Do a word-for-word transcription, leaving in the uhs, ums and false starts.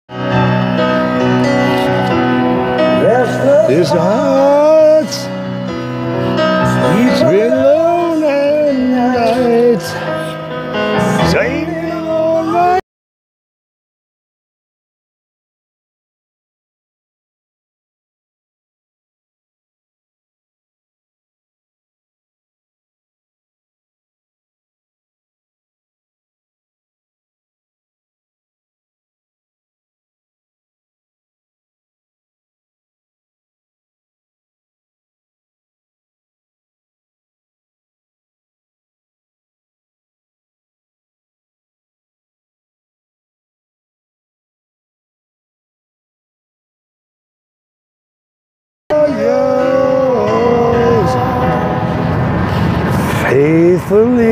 This heart keeps me alone at night, singing all night. Yours faithfully.